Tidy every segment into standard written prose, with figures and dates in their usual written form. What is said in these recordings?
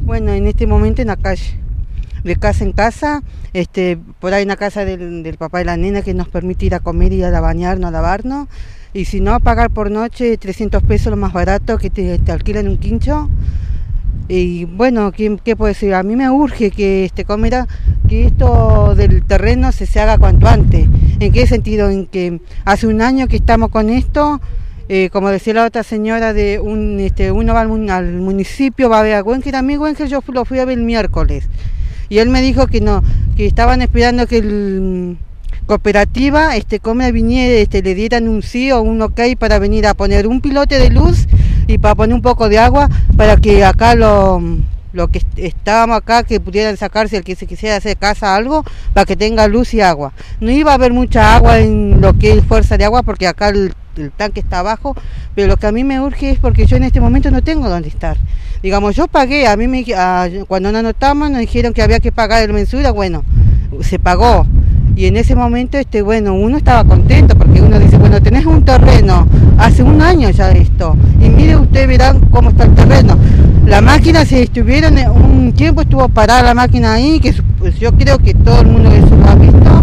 Bueno, en este momento en la calle, de casa en casa, por ahí en la casa del papá de la nena que nos permite ir a comer y a bañarnos, a lavarnos, y si no, pagar por noche 300 pesos lo más barato que te alquilan un quincho. Y bueno, ¿qué puedo decir? A mí me urge que que esto del terreno se haga cuanto antes. ¿En qué sentido? En que hace un año que estamos con esto, como decía la otra señora, uno va al municipio, va a ver a Güencke. A mí Güencke yo lo fui a ver el miércoles. Y él me dijo que no, que estaban esperando que el cooperativa viniera, le dieran un sí o un ok para venir a poner un pilote de luz y para poner un poco de agua para que acá lo que estábamos acá, que pudieran sacarse el que se quisiera hacer casa algo, para que tenga luz y agua. No iba a haber mucha agua en lo que es fuerza de agua porque acá el tanque está abajo, pero lo que a mí me urge es porque yo en este momento no tengo dónde estar. Digamos, yo pagué, cuando nos anotamos nos dijeron que había que pagar el mensura, bueno, se pagó. Y en ese momento, bueno, uno estaba contento porque uno dice, bueno, tenés un terreno, hace un año ya esto, y mire, ustedes verán cómo está el terreno. La máquina un tiempo estuvo parada la máquina ahí, que pues, yo creo que todo el mundo eso lo ha visto.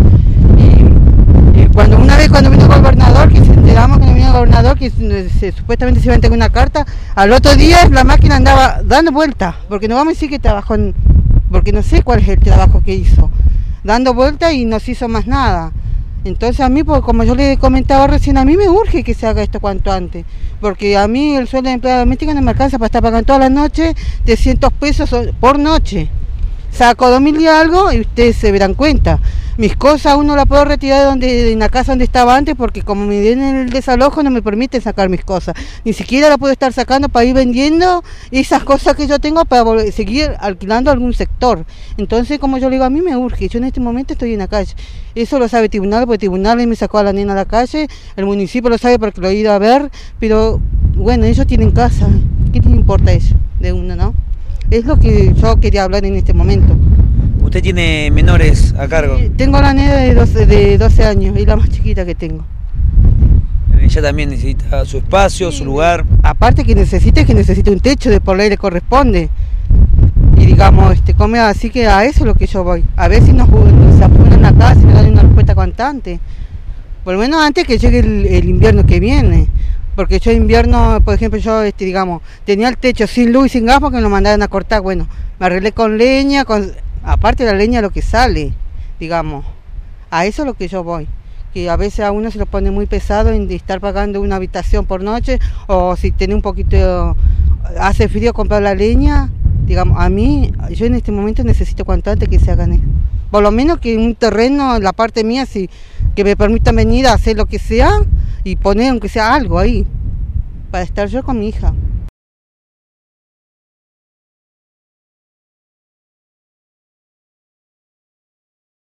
Y cuando vino el gobernador, que se enteramos que vino el gobernador, que supuestamente se iba a entregar una carta, al otro día la máquina andaba dando vueltas, porque no vamos a decir que trabajó, porque no sé cuál es el trabajo que hizo, dando vueltas y no se hizo más nada. Entonces a mí, pues, como yo le comentaba recién, a mí me urge que se haga esto cuanto antes, porque a mí el sueldo de empleada doméstica no me alcanza para estar pagando todas las noches 300 pesos por noche. Saco 2000 y algo y ustedes se verán cuenta. Mis cosas uno las puedo retirar en la casa donde estaba antes, porque como me viene el desalojo no me permiten sacar mis cosas. Ni siquiera la puedo estar sacando para ir vendiendo esas cosas que yo tengo para seguir alquilando algún sector. Entonces, como yo le digo, a mí me urge. Yo en este momento estoy en la calle. Eso lo sabe el tribunal, porque el tribunal me sacó a la nena a la calle. El municipio lo sabe porque lo he ido a ver. Pero bueno, ellos tienen casa. ¿Qué les importa eso de uno, no? Es lo que yo quería hablar en este momento. ¿Usted tiene menores a cargo? Sí, tengo la nena de 12 años, y la más chiquita que tengo. Ella también necesita su espacio, sí, su lugar. Aparte que necesita un techo, de por ley le corresponde. Y digamos, así que a eso es lo que yo voy. A ver si nos apuran acá, si nos dan una respuesta constante. Por lo menos antes que llegue el invierno que viene. Porque yo invierno, por ejemplo, tenía el techo sin luz y sin gas porque me lo mandaron a cortar. Bueno, me arreglé con leña, aparte de la leña lo que sale, digamos. A eso es lo que yo voy. Que a veces a uno se lo pone muy pesado en estar pagando una habitación por noche, o si tiene un poquito, hace frío comprar la leña. Digamos, a mí, yo en este momento necesito cuanto antes que se hagan eso. Por lo menos que un terreno, la parte mía, que me permitan venir a hacer lo que sea y poner aunque sea algo ahí, para estar yo con mi hija.